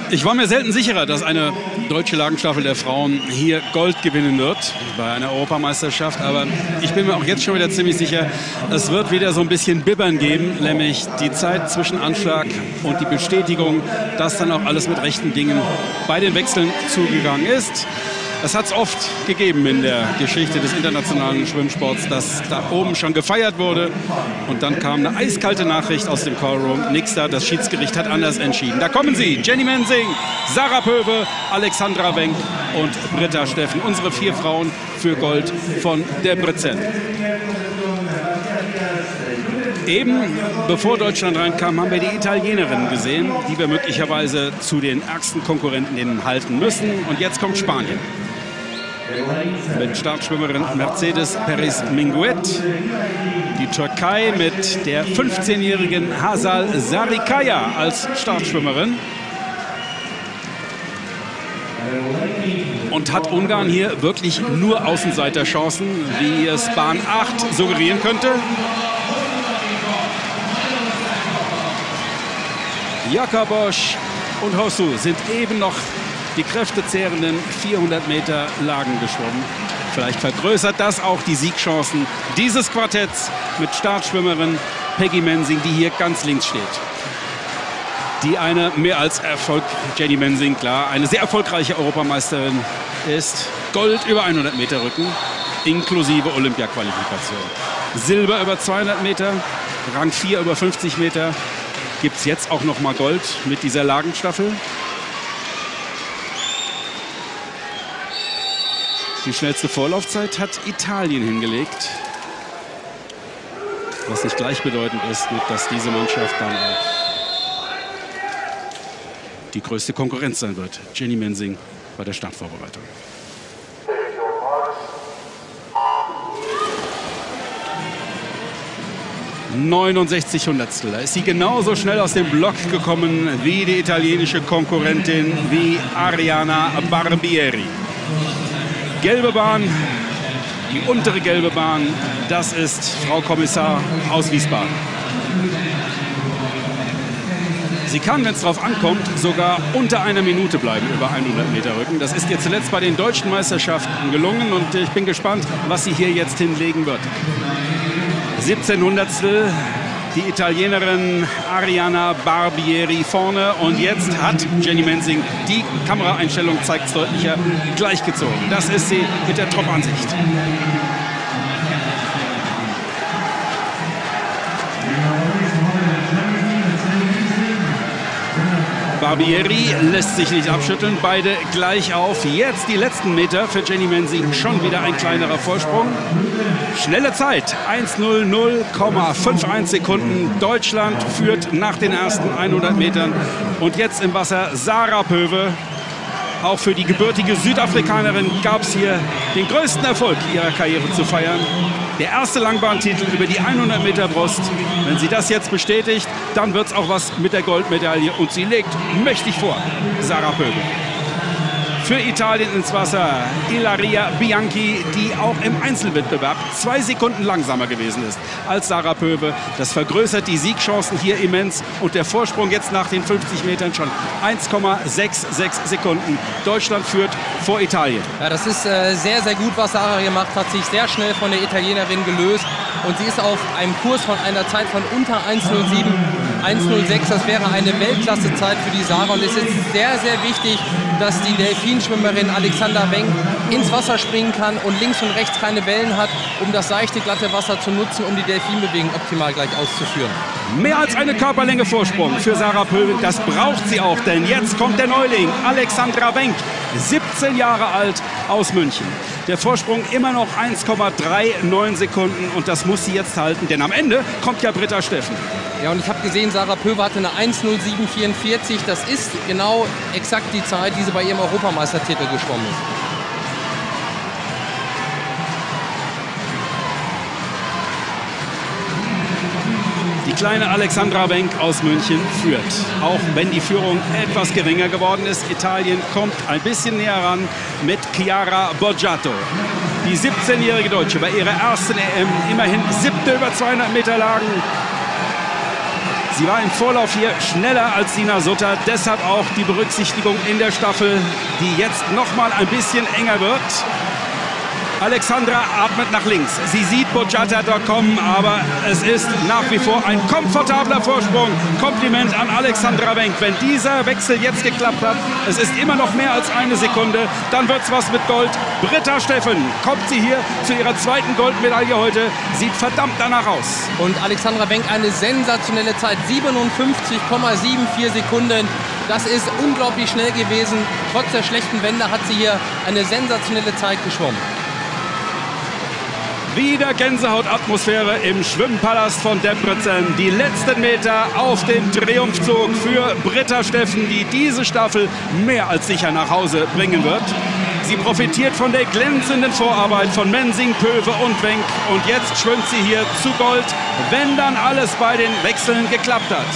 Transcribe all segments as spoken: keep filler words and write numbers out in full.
Ich war mir selten sicherer, dass eine deutsche Lagenstaffel der Frauen hier Gold gewinnen wird bei einer Europameisterschaft. Aber ich bin mir auch jetzt schon wieder ziemlich sicher, es wird wieder so ein bisschen Bibbern geben, nämlich die Zeit zwischen Anschlag und die Bestätigung, dass dann auch alles mit rechten Dingen bei den Wechseln zugegangen ist. Es hat es oft gegeben in der Geschichte des internationalen Schwimmsports, dass da oben schon gefeiert wurde und dann kam eine eiskalte Nachricht aus dem Callroom. Nix da, das Schiedsgericht hat anders entschieden. Da kommen sie, Jenny Mensing, Sarah Pöwe, Alexandra Wenck und Britta Steffen. Unsere vier Frauen für Gold von der Brezent. Eben bevor Deutschland reinkam, haben wir die Italienerinnen gesehen, die wir möglicherweise zu den ärgsten Konkurrenten halten müssen. Und jetzt kommt Spanien. Mit Startschwimmerin Mercedes Perez Minguet. Die Türkei mit der fünfzehnjährigen Hasal Sarikaya als Startschwimmerin. Und hat Ungarn hier wirklich nur Außenseiterchancen, wie es Bahn acht suggerieren könnte. Jakabosch und Hosszu sind eben noch die kräftezehrenden vierhundert Meter Lagen geschwommen. Vielleicht vergrößert das auch die Siegchancen dieses Quartetts mit Startschwimmerin Peggy Mensing, die hier ganz links steht. Die eine mehr als Erfolg, Jenny Mensing, klar, eine sehr erfolgreiche Europameisterin ist. Gold über hundert Meter Rücken, inklusive Olympia-Qualifikation. Silber über zweihundert Meter, Rang vier über fünfzig Meter. Gibt es jetzt auch noch mal Gold mit dieser Lagenstaffel. Die schnellste Vorlaufzeit hat Italien hingelegt. Was nicht gleichbedeutend ist, mit, dass diese Mannschaft dann auch die größte Konkurrenz sein wird. Jenny Mensing bei der Startvorbereitung. neunundsechzig Hundertstel. Da ist sie genauso schnell aus dem Block gekommen wie die italienische Konkurrentin, wie Ariana Barbieri. Gelbe Bahn, die untere gelbe Bahn, das ist Frau Kommissar aus Wiesbaden. Sie kann, wenn es drauf ankommt, sogar unter einer Minute bleiben über hundert Meter Rücken. Das ist ihr zuletzt bei den deutschen Meisterschaften gelungen und ich bin gespannt, was sie hier jetzt hinlegen wird. siebzehn Hundertstel, die Italienerin Ariana Barbieri vorne und jetzt hat Jenny Mensing, die Kameraeinstellung zeigt es deutlicher, gleichgezogen. Das ist sie mit der Top-Ansicht. Barbieri lässt sich nicht abschütteln, beide gleich auf. Jetzt die letzten Meter für Jenny Mensing, schon wieder ein kleinerer Vorsprung. Schnelle Zeit, eins null null Komma einundfünfzig Sekunden. Deutschland führt nach den ersten hundert Metern. Und jetzt im Wasser Sarah Pöwe. Auch für die gebürtige Südafrikanerin gab es hier den größten Erfolg ihrer Karriere zu feiern. Der erste Langbahntitel über die hundert Meter Brust. Wenn sie das jetzt bestätigt, dann wird es auch was mit der Goldmedaille. Und sie legt mächtig vor, Sarah Pöwe. Für Italien ins Wasser Ilaria Bianchi, die auch im Einzelwettbewerb zwei Sekunden langsamer gewesen ist als Sarah Pöwe. Das vergrößert die Siegchancen hier immens. Und der Vorsprung jetzt nach den fünfzig Metern schon eins Komma sechsundsechzig Sekunden. Deutschland führt vor Italien. Ja, das ist äh, sehr, sehr gut, was Sarah gemacht hat. Sich sehr schnell von der Italienerin gelöst. Und sie ist auf einem Kurs von einer Zeit von unter eins null sieben, eins null sechs. Das wäre eine Weltklassezeit für die Sarah. Und es ist sehr, sehr wichtig, dass die Delfinschwimmerin Alexandra Wenck ins Wasser springen kann und links und rechts keine Wellen hat, um das seichte, glatte Wasser zu nutzen, um die Delfinbewegung optimal gleich auszuführen. Mehr als eine Körperlänge Vorsprung für Sarah Pöwe. Das braucht sie auch, denn jetzt kommt der Neuling Alexandra Wenck, siebzehn Jahre alt, aus München. Der Vorsprung immer noch eins Komma neununddreißig Sekunden und das muss sie jetzt halten, denn am Ende kommt ja Britta Steffen. Ja, und ich habe gesehen, Sarah Pöwe hatte eine eins null sieben vierundvierzig. Das ist genau exakt die Zeit, die sie bei ihrem Europameistertitel geschwommen ist. Die kleine Alexandra Wenck aus München führt. Auch wenn die Führung etwas geringer geworden ist. Italien kommt ein bisschen näher ran mit Chiara Boggiato. Die siebzehnjährige Deutsche bei ihrer ersten E M. Immerhin siebte über zweihundert Meter Lagen. Sie war im Vorlauf hier schneller als Sina Sutter. Deshalb auch die Berücksichtigung in der Staffel, die jetzt noch mal ein bisschen enger wird. Alexandra atmet nach links. Sie sieht Bojata da kommen, aber es ist nach wie vor ein komfortabler Vorsprung. Kompliment an Alexandra Wenck. Wenn dieser Wechsel jetzt geklappt hat, es ist immer noch mehr als eine Sekunde, dann wird es was mit Gold. Britta Steffen kommt sie hier zu ihrer zweiten Goldmedaille heute. Sieht verdammt danach aus. Und Alexandra Wenck eine sensationelle Zeit. siebenundfünfzig Komma vierundsiebzig Sekunden. Das ist unglaublich schnell gewesen. Trotz der schlechten Wende hat sie hier eine sensationelle Zeit geschwommen. Wieder Gänsehautatmosphäre im Schwimmpalast von Debrecen. Die letzten Meter auf dem Triumphzug für Britta Steffen, die diese Staffel mehr als sicher nach Hause bringen wird. Sie profitiert von der glänzenden Vorarbeit von Mensing, Pöwe und Wenck. Und jetzt schwimmt sie hier zu Gold, wenn dann alles bei den Wechseln geklappt hat.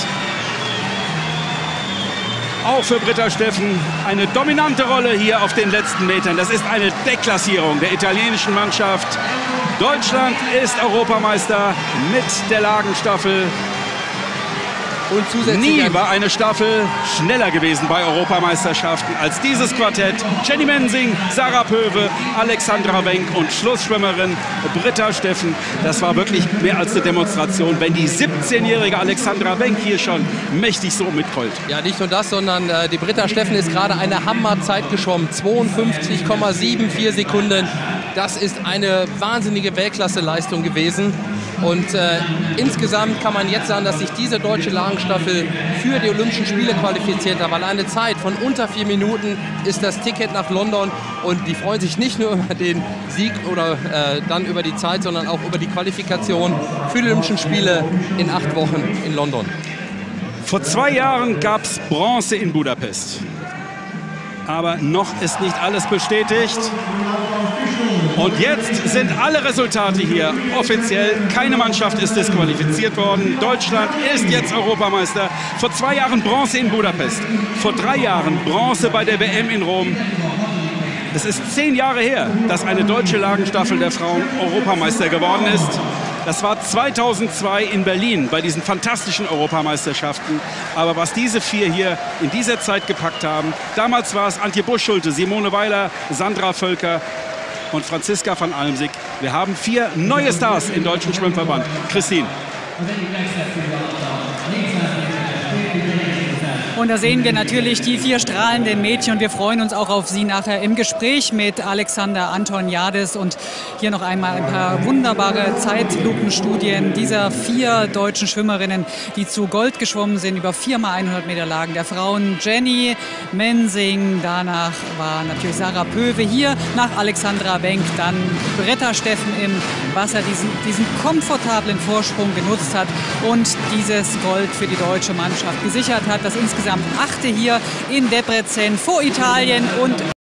Auch für Britta Steffen eine dominante Rolle hier auf den letzten Metern. Das ist eine Deklassierung der italienischen Mannschaft. Deutschland ist Europameister mit der Lagenstaffel. Und zusätzlich Nie war eine Staffel schneller gewesen bei Europameisterschaften als dieses Quartett. Jenny Mensing, Sarah Pöwe, Alexandra Wenck und Schlussschwimmerin Britta Steffen. Das war wirklich mehr als eine Demonstration, wenn die siebzehnjährige Alexandra Wenck hier schon mächtig so mitkeult. Ja, nicht nur das, sondern äh, die Britta Steffen ist gerade eine Hammerzeit geschwommen. zweiundfünfzig Komma vierundsiebzig Sekunden. Das ist eine wahnsinnige Weltklasse-Leistung gewesen. Und äh, insgesamt kann man jetzt sagen, dass sich diese deutsche Lagenstaffel für die Olympischen Spiele qualifiziert hat. Weil eine Zeit von unter vier Minuten ist das Ticket nach London. Und die freuen sich nicht nur über den Sieg oder äh, dann über die Zeit, sondern auch über die Qualifikation für die Olympischen Spiele in acht Wochen in London. Vor zwei Jahren gab es Bronze in Budapest. Aber noch ist nicht alles bestätigt. Und jetzt sind alle Resultate hier offiziell. Keine Mannschaft ist disqualifiziert worden. Deutschland ist jetzt Europameister. Vor zwei Jahren Bronze in Budapest. Vor drei Jahren Bronze bei der W M in Rom. Es ist zehn Jahre her, dass eine deutsche Lagenstaffel der Frauen Europameister geworden ist. Das war zweitausendzwei in Berlin bei diesen fantastischen Europameisterschaften. Aber was diese vier hier in dieser Zeit gepackt haben, damals war es Antje Busch-Schulte, Simone Weiler, Sandra Völker und Franziska van Almsick. Wir haben vier neue Stars im Deutschen Schwimmverband. Christine. Und da sehen wir natürlich die vier strahlenden Mädchen und wir freuen uns auch auf sie nachher im Gespräch mit Alexander Antoniadis. Und hier noch einmal ein paar wunderbare Zeitlupenstudien dieser vier deutschen Schwimmerinnen, die zu Gold geschwommen sind über vier mal hundert Meter Lagen der Frauen. Jenny Mensing, danach war natürlich Sarah Pöwe, hier nach Alexandra Wenck, dann Britta Steffen im Wasser, diesen, diesen komfortablen Vorsprung genutzt hat und dieses Gold für die deutsche Mannschaft gesichert hat. Das insgesamt achte hier in Debrecen vor Italien und